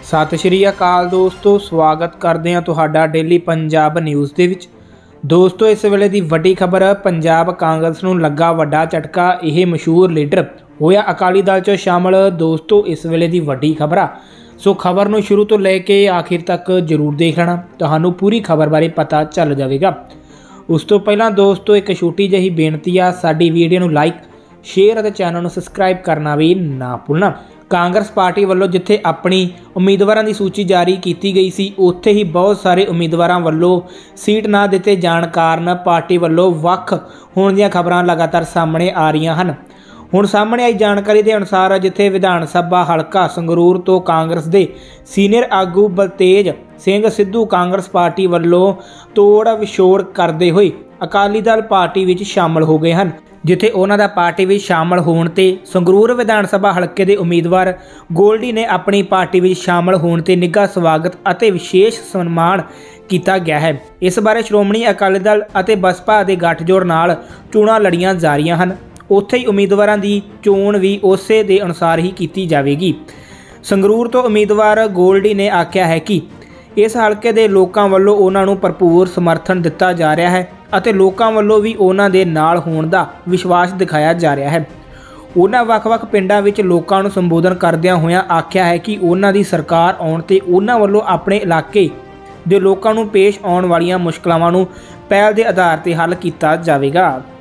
सत श्री अकाल दोस्तों, स्वागत करते हैं तुहाडा डेली पंजाब न्यूज़ दे विच। दोस्तों इस वेले दी वड्डी खबर, पंजाब कांग्रेस नूं लगा वड्डा झटका। यह मशहूर लीडर होया अकाली दल च शामिल। दोस्तों इस वेले दी वड्डी खबर आ, सो खबर नूं शुरू तो लैके आखिर तक जरूर देख लेना, तुहानूं पूरी खबर बारे पता चल जाएगा। उस तो पहला दोस्तों एक छोटी जही बेनती आ, साडी वीडियो नूं लाइक शेयर और चैनल नूं सबसक्राइब करना भी ना भुलना। कांग्रेस पार्टी वालों जिथे अपनी उम्मीदवारों की सूची जारी की गई सी, उत्थे ही बहुत सारे उम्मीदवारों वालों सीट ना दिते जाण कारण पार्टी वालों वख होण दीआं खबरां लगातार सामने आ रही हैं। हुण सामने आई जानकारी के अनुसार जिथे विधान सभा हलका संगरूर तो कांग्रेस के सीनियर आगू बलतेज सिंह सिद्धू कांग्रेस पार्टी वालों तोड़ विछोड़ करते हुए अकाली दल पार्टी विच शामिल हो गए हैं। जिथे उन्हां दा पार्टी विच शामिल होण ते संगरूर विधान सभा हलके के उम्मीदवार गोल्डी ने अपनी पार्टी विच शामिल होण ते निੱਘਾ स्वागत और विशेष सम्मान किया गया है। इस बारे श्रोमणी अकाली दल और बसपा के गठजोड़ नाल चोणां लड़ियां जा रही हैं। उत्थे ही उम्मीदवारों की चोण भी उसे दे अनुसार ही की जाएगी। संगरूर तो उम्मीदवार गोल्डी ने आख्या है कि इस हलके के लोगों वालों उन्होंने भरपूर समर्थन दिता जा रहा है और लोगों वालों भी उन्हों के नाल होने का विश्वास दिखाया जा रहा है। उन्होंने वख-वख पिंडां विच लोगों को संबोधन करदियां होइयां आख्या है कि उन्हों की सरकार आउण ते उन्हों वालों अपने इलाके के लोगों को पेश आउण वालियां मुश्किलां नूं पहल के आधार पर हल किया जाएगा।